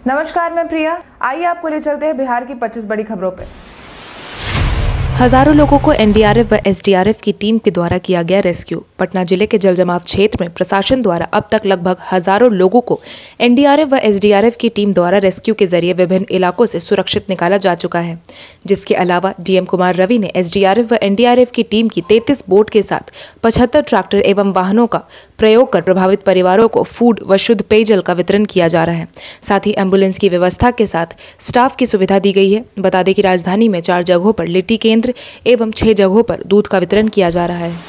नमस्कार, मैं प्रिया। आइए आपको ले चलते हैं बिहार की 25 बड़ी खबरों पे। हजारों लोगों को एनडीआरएफ व एसडीआरएफ की टीम के द्वारा किया गया रेस्क्यू। पटना जिले के जलजमाव क्षेत्र में प्रशासन द्वारा अब तक लगभग हजारों लोगों को एनडीआरएफ व एसडीआरएफ की टीम द्वारा रेस्क्यू के जरिए विभिन्न इलाकों से सुरक्षित निकाला जा चुका है। जिसके अलावा डीएम कुमार रवि ने एसडीआरएफ व एनडीआरएफ की टीम की 33 बोट के साथ 75 ट्रैक्टर एवं वाहनों का प्रयोग कर प्रभावित परिवारों को फूड व शुद्ध पेयजल का वितरण किया जा रहा है। साथ ही एम्बुलेंस की व्यवस्था के साथ स्टाफ की सुविधा दी गई है। बता दें कि राजधानी में 4 जगहों पर लिट्टी केंद्र एवं 6 जगहों पर दूध का वितरण किया जा रहा है।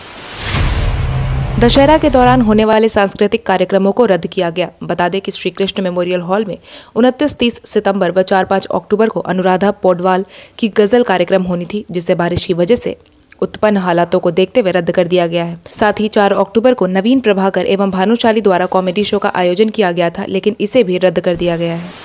दशहरा के दौरान होने वाले सांस्कृतिक कार्यक्रमों को रद्द किया गया। बता दें कि श्री कृष्ण मेमोरियल हॉल में 29-30 सितंबर व 4-5 अक्टूबर को अनुराधा पौडवाल की गजल कार्यक्रम होनी थी, जिसे बारिश की वजह से उत्पन्न हालातों को देखते हुए रद्द कर दिया गया है। साथ ही 4 अक्टूबर को नवीन प्रभाकर एवं भानुशाली द्वारा कॉमेडी शो का आयोजन किया गया था, लेकिन इसे भी रद्द कर दिया गया है।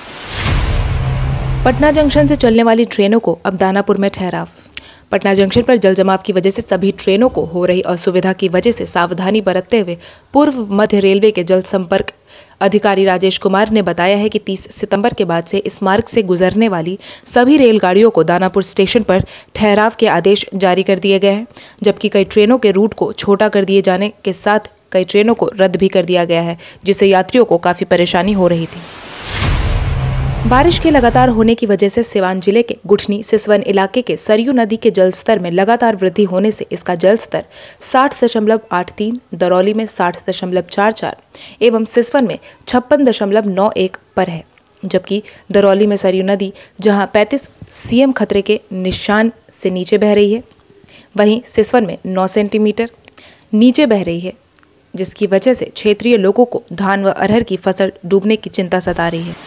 पटना जंक्शन से चलने वाली ट्रेनों को अब दानापुर में ठहराव। पटना जंक्शन पर जलजमाव की वजह से सभी ट्रेनों को हो रही असुविधा की वजह से सावधानी बरतते हुए पूर्व मध्य रेलवे के जल संपर्क अधिकारी राकेश कुमार ने बताया है कि 30 सितंबर के बाद से इस मार्ग से गुजरने वाली सभी रेलगाड़ियों को दानापुर स्टेशन पर ठहराव के आदेश जारी कर दिए गए हैं, जबकि कई ट्रेनों के रूट को छोटा कर दिए जाने के साथ कई ट्रेनों को रद्द भी कर दिया गया है, जिससे यात्रियों को काफ़ी परेशानी हो रही थी। बारिश के लगातार होने की वजह से सिवान जिले के गुठनी सिसवन इलाके के सरयू नदी के जलस्तर में लगातार वृद्धि होने से इसका जलस्तर 60.83, दरौली में 60.44 एवं सिसवन में 56.91 पर है। जबकि दरौली में सरयू नदी जहां 35 सीएम खतरे के निशान से नीचे बह रही है, वहीं सिसवन में 9 सेंटीमीटर नीचे बह रही है, जिसकी वजह से क्षेत्रीय लोगों को धान व अरहर की फसल डूबने की चिंता सता रही है।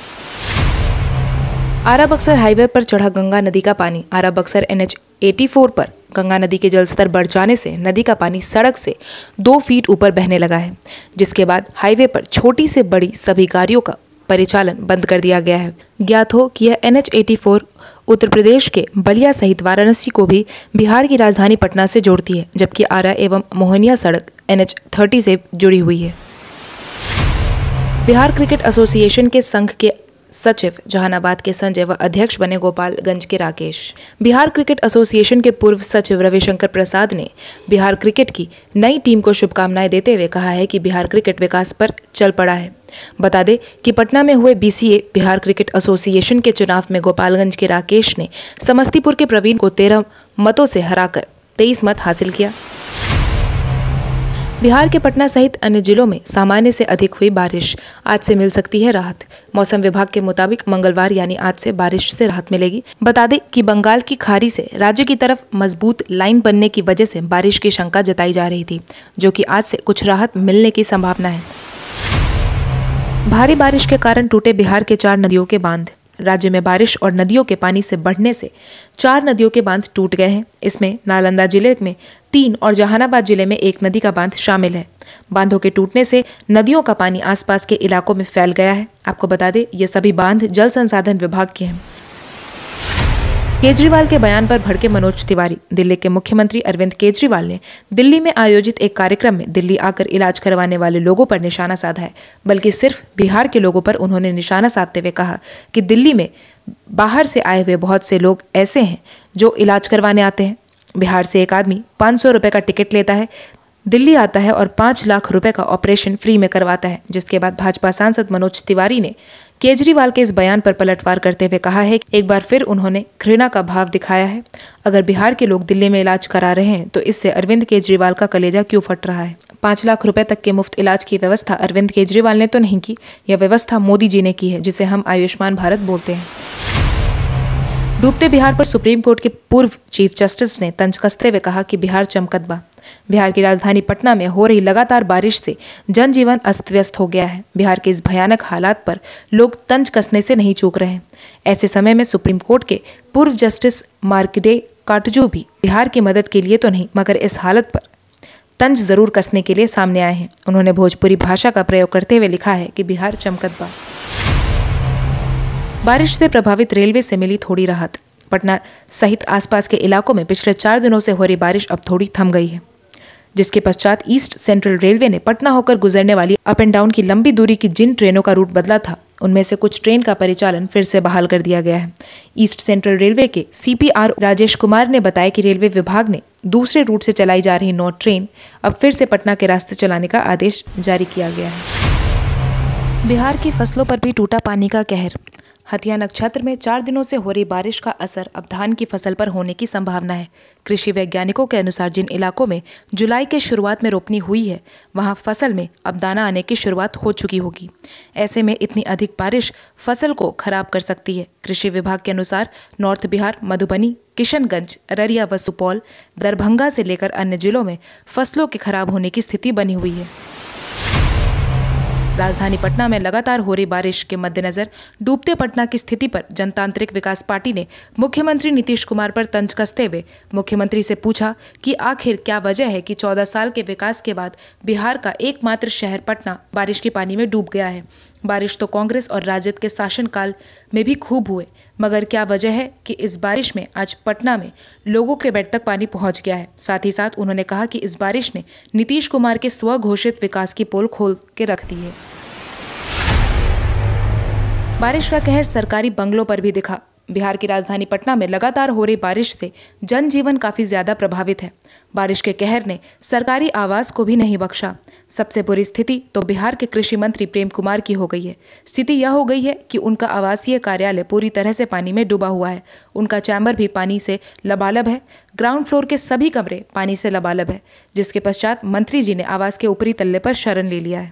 आरा-बक्सर हाईवे पर चढ़ा गंगा नदी का पानी। आरा-बक्सर NH 84 पर गंगा नदी के जलस्तर बढ़ जाने से नदी का पानी सड़क से 2 फीट ऊपर बहने लगा है, जिसके बाद हाईवे पर छोटी से बड़ी सभी गाड़ियों का परिचालन बंद कर दिया गया है। ज्ञात हो कि यह NH 84 उत्तर प्रदेश के बलिया सहित वाराणसी को भी बिहार की राजधानी पटना से जोड़ती है, जबकि आरा एवं मोहनिया सड़क NH 30 से जुड़ी हुई है। बिहार क्रिकेट एसोसिएशन के संघ के सचिव जहानाबाद के संजय व अध्यक्ष बने गोपालगंज के राकेश। बिहार क्रिकेट एसोसिएशन के पूर्व सचिव रवि शंकर प्रसाद ने बिहार क्रिकेट की नई टीम को शुभकामनाएं देते हुए कहा है कि बिहार क्रिकेट विकास पर चल पड़ा है। बता दें कि पटना में हुए BCA बिहार क्रिकेट एसोसिएशन के चुनाव में गोपालगंज के राकेश ने समस्तीपुर के प्रवीण को 13 मतों से हराकर 23 मत हासिल किया। बिहार के पटना सहित अन्य जिलों में सामान्य से अधिक हुई बारिश, आज से मिल सकती है राहत। मौसम विभाग के मुताबिक मंगलवार यानी आज से बारिश से राहत मिलेगी। बता दें कि बंगाल की खाड़ी से राज्य की तरफ मजबूत लाइन बनने की वजह से बारिश की शंका जताई जा रही थी, जो कि आज से कुछ राहत मिलने की संभावना है। भारी बारिश के कारण टूटे बिहार के 4 नदियों के बांध। राज्य में बारिश और नदियों के पानी से बढ़ने से 4 नदियों के बांध टूट गए हैं। इसमें नालंदा जिले में 3 और जहानाबाद जिले में 1 नदी का बांध शामिल है। बांधों के टूटने से नदियों का पानी आसपास के इलाकों में फैल गया है। आपको बता दें, ये सभी बांध जल संसाधन विभाग के हैं। केजरीवाल के बयान पर भड़के मनोज तिवारी। दिल्ली के मुख्यमंत्री अरविंद केजरीवाल ने दिल्ली में आयोजित एक कार्यक्रम में दिल्ली आकर इलाज करवाने वाले लोगों पर निशाना साधा है, बल्कि सिर्फ बिहार के लोगों पर उन्होंने निशाना साधते हुए कहा कि दिल्ली में बाहर से आए हुए बहुत से लोग ऐसे हैं जो इलाज करवाने आते हैं। बिहार से एक आदमी 500 रुपये का टिकट लेता है, दिल्ली आता है और 5 लाख रुपए का ऑपरेशन फ्री में करवाता है। जिसके बाद भाजपा सांसद मनोज तिवारी ने केजरीवाल के इस बयान पर पलटवार करते हुए कहा है कि एक बार फिर उन्होंने घृणा का भाव दिखाया है। अगर बिहार के लोग दिल्ली में इलाज करा रहे हैं तो इससे अरविंद केजरीवाल का कलेजा क्यों फट रहा है। 5 लाख रुपए तक के मुफ्त इलाज की व्यवस्था अरविंद केजरीवाल ने तो नहीं की, यह व्यवस्था मोदी जी ने की है, जिसे हम आयुष्मान भारत बोलते हैं। डूबते बिहार पर सुप्रीम कोर्ट के पूर्व चीफ जस्टिस ने तंज कसते हुए कहा कि बिहार चमकत बा। बिहार की राजधानी पटना में हो रही लगातार बारिश से जनजीवन अस्त व्यस्त हो गया है। बिहार के इस भयानक हालात पर लोग तंज कसने से नहीं चूक रहे हैं। ऐसे समय में सुप्रीम कोर्ट के पूर्व जस्टिस मार्कंडेय काटजू भी बिहार की मदद के लिए तो नहीं, मगर इस हालत पर तंज जरूर कसने के लिए सामने आए हैं। उन्होंने भोजपुरी भाषा का प्रयोग करते हुए लिखा है कि बिहार चमकत बा। बारिश से प्रभावित रेलवे से मिली थोड़ी राहत। पटना सहित आसपास के इलाकों में पिछले 4 दिनों से हो रही बारिश अब थोड़ी थम गई है, जिसके पश्चात ईस्ट सेंट्रल रेलवे ने पटना होकर गुजरने वाली अप एंड डाउन की लंबी दूरी की जिन ट्रेनों का रूट बदला था, उनमें से कुछ ट्रेन का परिचालन फिर से बहाल कर दिया गया है। ईस्ट सेंट्रल रेलवे के CPR राजेश कुमार ने बताया कि रेलवे विभाग ने दूसरे रूट से चलाई जा रही 9 ट्रेन अब फिर से पटना के रास्ते चलाने का आदेश जारी किया गया है। बिहार की फसलों पर भी टूटा पानी का कहर। हथिया नक्षत्र में 4 दिनों से हो रही बारिश का असर अब धान की फसल पर होने की संभावना है। कृषि वैज्ञानिकों के अनुसार जिन इलाकों में जुलाई के शुरुआत में रोपनी हुई है वहां फसल में अब दाना आने की शुरुआत हो चुकी होगी। ऐसे में इतनी अधिक बारिश फसल को खराब कर सकती है। कृषि विभाग के अनुसार नॉर्थ बिहार, मधुबनी, किशनगंज, अररिया व सुपौल, दरभंगा से लेकर अन्य जिलों में फसलों के खराब होने की स्थिति बनी हुई है। राजधानी पटना में लगातार हो रही बारिश के मद्देनजर डूबते पटना की स्थिति पर जनतांत्रिक विकास पार्टी ने मुख्यमंत्री नीतीश कुमार पर तंज कसते हुए मुख्यमंत्री से पूछा कि आखिर क्या वजह है कि 14 साल के विकास के बाद बिहार का एकमात्र शहर पटना बारिश के पानी में डूब गया है। बारिश तो कांग्रेस और राजद के शासनकाल में भी खूब हुए, मगर क्या वजह है कि इस बारिश में आज पटना में लोगों के बेड तक पानी पहुंच गया है। साथ ही साथ उन्होंने कहा कि इस बारिश ने नीतीश कुमार के स्वघोषित विकास की पोल खोल के रख दी है। बारिश का कहर सरकारी बंगलों पर भी दिखा। बिहार की राजधानी पटना में लगातार हो रही बारिश से जनजीवन काफी ज्यादा प्रभावित है। बारिश के कहर ने सरकारी आवास को भी नहीं बख्शा। सबसे बुरी स्थिति तो बिहार के कृषि मंत्री प्रेम कुमार की हो गई है। स्थिति यह हो गई है कि उनका आवासीय कार्यालय पूरी तरह से पानी में डूबा हुआ है। उनका चैम्बर भी पानी से लबालब है। ग्राउंड फ्लोर के सभी कमरे पानी से लबालब है, जिसके पश्चात मंत्री जी ने आवास के ऊपरी तल्ले पर शरण ले लिया है।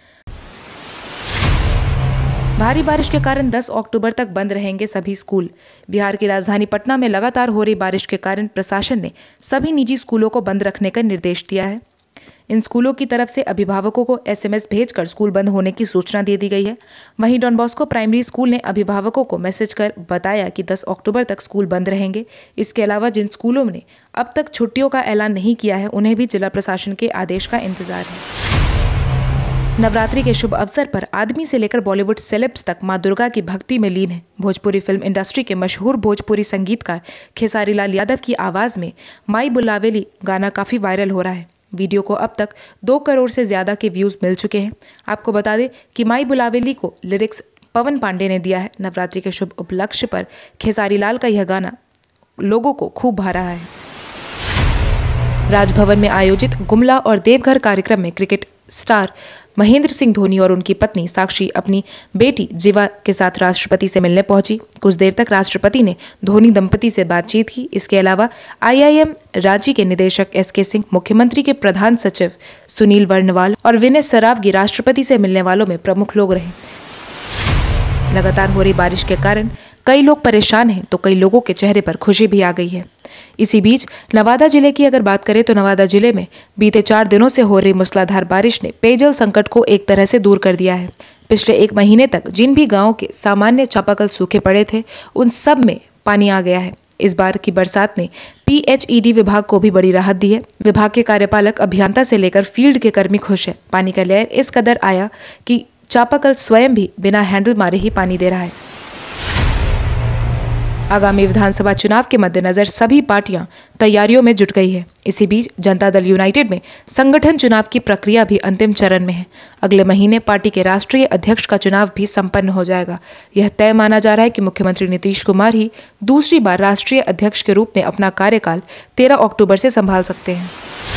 भारी बारिश के कारण 10 अक्टूबर तक बंद रहेंगे सभी स्कूल। बिहार की राजधानी पटना में लगातार हो रही बारिश के कारण प्रशासन ने सभी निजी स्कूलों को बंद रखने का निर्देश दिया है। इन स्कूलों की तरफ से अभिभावकों को SMS भेजकर स्कूल बंद होने की सूचना दे दी गई है। वहीं डॉन बॉस्को प्राइमरी स्कूल ने अभिभावकों को मैसेज कर बताया कि 10 अक्टूबर तक स्कूल बंद रहेंगे। इसके अलावा जिन स्कूलों ने अब तक छुट्टियों का ऐलान नहीं किया है उन्हें भी जिला प्रशासन के आदेश का इंतजार है। नवरात्रि के शुभ अवसर पर आदमी से लेकर बॉलीवुड सेलेब्स तक मां दुर्गा की भक्ति में लीन है। भोजपुरी फिल्म इंडस्ट्री के मशहूर भोजपुरी संगीतकार खेसारी लाल यादव की आवाज में माई बुलावेली गाना काफी वायरल हो रहा है। वीडियो को अब तक 2 करोड़ से ज्यादा के व्यूज मिल चुके हैं। आपको बता दें कि माई बुलावेली को लिरिक्स पवन पांडे ने दिया है। नवरात्रि के शुभ उपलक्ष्य पर खेसारी लाल का यह गाना लोगों को खूब भा रहा है। राजभवन में आयोजित गुमला और देवघर कार्यक्रम में क्रिकेट स्टार महेंद्र सिंह धोनी और उनकी पत्नी साक्षी अपनी बेटी जीवा के साथ राष्ट्रपति से मिलने पहुंची। कुछ देर तक राष्ट्रपति ने धोनी दंपति से बातचीत की। इसके अलावा IIM रांची के निदेशक SK सिंह, मुख्यमंत्री के प्रधान सचिव सुनील वर्णवाल और विनय सरावगी राष्ट्रपति से मिलने वालों में प्रमुख लोग रहे। लगातार हो रही बारिश के कारण कई लोग परेशान हैं तो कई लोगों के चेहरे पर खुशी भी आ गई है। इसी बीच नवादा जिले की अगर बात करें तो नवादा जिले में बीते 4 दिनों से हो रही मूसलाधार बारिश ने पेयजल संकट को एक तरह से दूर कर दिया है। पिछले 1 महीने तक जिन भी गांवों के सामान्य चापाकल सूखे पड़े थे उन सब में पानी आ गया है। इस बार की बरसात ने PHED विभाग को भी बड़ी राहत दी है। विभाग के कार्यपालक अभियंता से लेकर फील्ड के कर्मी खुश है। पानी का लेयर इस कदर आया कि चापाकल स्वयं भी बिना हैंडल मारे ही पानी दे रहा है। आगामी विधानसभा चुनाव के मद्देनजर सभी पार्टियां तैयारियों में जुट गई है। इसी बीच जनता दल यूनाइटेड में संगठन चुनाव की प्रक्रिया भी अंतिम चरण में है। अगले महीने पार्टी के राष्ट्रीय अध्यक्ष का चुनाव भी संपन्न हो जाएगा। यह तय माना जा रहा है कि मुख्यमंत्री नीतीश कुमार ही दूसरी बार राष्ट्रीय अध्यक्ष के रूप में अपना कार्यकाल 13 अक्टूबर से संभाल सकते हैं।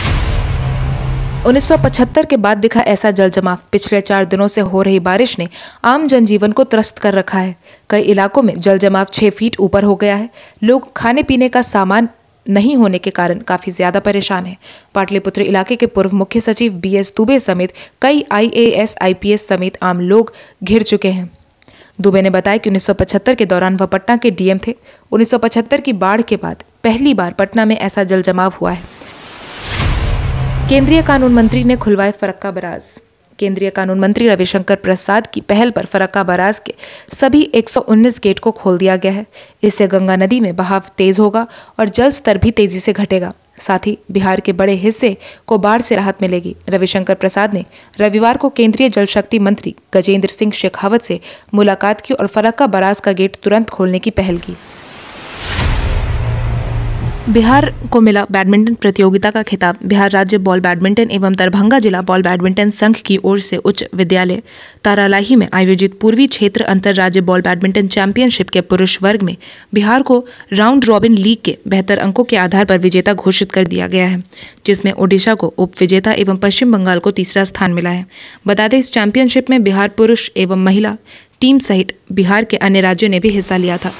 1975 के बाद दिखा ऐसा जलजमाव। पिछले 4 दिनों से हो रही बारिश ने आम जनजीवन को त्रस्त कर रखा है। कई इलाकों में जलजमाव 6 फीट ऊपर हो गया है। लोग खाने पीने का सामान नहीं होने के कारण काफी ज्यादा परेशान हैं। पाटलिपुत्र इलाके के पूर्व मुख्य सचिव BS दुबे समेत कई IAS IPS समेत आम लोग घिर चुके हैं। दुबे ने बताया कि 1975 के दौरान वह पटना के DM थे। 1975 की बाढ़ के बाद पहली बार पटना में ऐसा जलजमाव हुआ है। केंद्रीय कानून मंत्री ने खुलवाए फरक्का बराज। केंद्रीय कानून मंत्री रविशंकर प्रसाद की पहल पर फरक्का बराज के सभी 119 गेट को खोल दिया गया है। इससे गंगा नदी में बहाव तेज होगा और जल स्तर भी तेजी से घटेगा। साथ ही बिहार के बड़े हिस्से को बाढ़ से राहत मिलेगी। रविशंकर प्रसाद ने रविवार को केंद्रीय जल शक्ति मंत्री गजेंद्र सिंह शेखावत से मुलाकात की और फरक्का बराज का गेट तुरंत खोलने की पहल की। बिहार को मिला बैडमिंटन प्रतियोगिता का खिताब। बिहार राज्य बॉल बैडमिंटन एवं दरभंगा जिला बॉल बैडमिंटन संघ की ओर से उच्च विद्यालय तारालाही में आयोजित पूर्वी क्षेत्र अंतर राज्य बॉल बैडमिंटन चैंपियनशिप के पुरुष वर्ग में बिहार को राउंड रॉबिन लीग के बेहतर अंकों के आधार पर विजेता घोषित कर दिया गया है, जिसमें ओडिशा को उप विजेता एवं पश्चिम बंगाल को तीसरा स्थान मिला है। बता दें, इस चैंपियनशिप में बिहार पुरुष एवं महिला टीम सहित बिहार के अन्य राज्यों ने भी हिस्सा लिया था।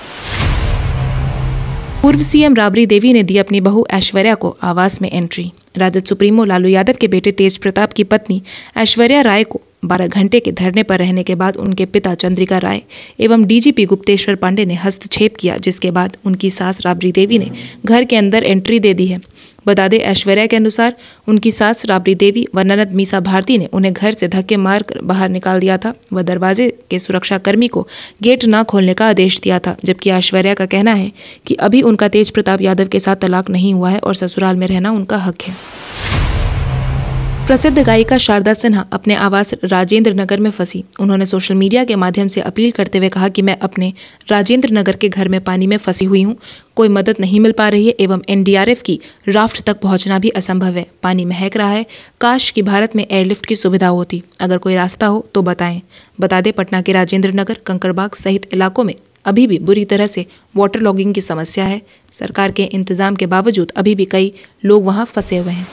पूर्व सीएम राबड़ी देवी ने दी अपनी बहू ऐश्वर्या को आवास में एंट्री। राजद सुप्रीमो लालू यादव के बेटे तेज प्रताप की पत्नी ऐश्वर्या राय को 12 घंटे के धरने पर रहने के बाद उनके पिता चंद्रिका राय एवं डीजीपी गुप्तेश्वर पांडे ने हस्तक्षेप किया, जिसके बाद उनकी सास राबड़ी देवी ने घर के अंदर एंट्री दे दी है। बता दें, ऐश्वर्या के अनुसार उनकी सास राबड़ी देवी व ननद मीसा भारती ने उन्हें घर से धक्के मारकर बाहर निकाल दिया था व दरवाजे के सुरक्षाकर्मी को गेट न खोलने का आदेश दिया था। जबकि ऐश्वर्या का कहना है कि अभी उनका तेज प्रताप यादव के साथ तलाक नहीं हुआ है और ससुराल में रहना उनका हक है। प्रसिद्ध गायिका शारदा सिन्हा अपने आवास राजेंद्र नगर में फंसी। उन्होंने सोशल मीडिया के माध्यम से अपील करते हुए कहा कि मैं अपने राजेंद्र नगर के घर में पानी में फंसी हुई हूं, कोई मदद नहीं मिल पा रही है एवं एनडीआरएफ की राफ्ट तक पहुंचना भी असंभव है। पानी महक रहा है, काश कि भारत में एयरलिफ्ट की सुविधा होती, अगर कोई रास्ता हो तो बताएं। बता दें, पटना के राजेंद्र नगर, कंकड़बाग सहित इलाकों में अभी भी बुरी तरह से वाटर लॉगिंग की समस्या है। सरकार के इंतजाम के बावजूद अभी भी कई लोग वहां फंसे हुए हैं।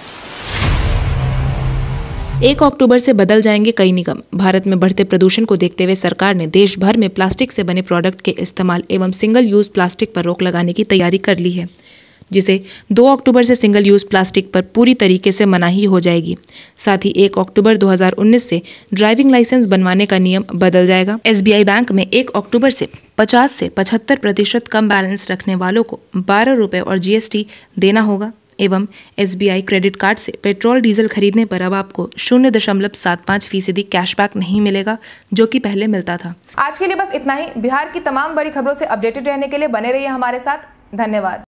1 अक्टूबर से बदल जाएंगे कई निगम। भारत में बढ़ते प्रदूषण को देखते हुए सरकार ने देश भर में प्लास्टिक से बने प्रोडक्ट के इस्तेमाल एवं सिंगल यूज प्लास्टिक पर रोक लगाने की तैयारी कर ली है, जिसे 2 अक्टूबर से सिंगल यूज प्लास्टिक पर पूरी तरीके से मनाही हो जाएगी। साथ ही 1 अक्टूबर 2019 से ड्राइविंग लाइसेंस बनवाने का नियम बदल जाएगा। एसबीआई बैंक में 1 अक्टूबर से 50 से 75% कम बैलेंस रखने वालों को 12 रुपये और जीएसटी देना होगा एवं एसबीआई क्रेडिट कार्ड से पेट्रोल डीजल खरीदने पर अब आपको 0.75% कैशबैक नहीं मिलेगा, जो कि पहले मिलता था। आज के लिए बस इतना ही। बिहार की तमाम बड़ी खबरों से अपडेटेड रहने के लिए बने रहिए हमारे साथ। धन्यवाद।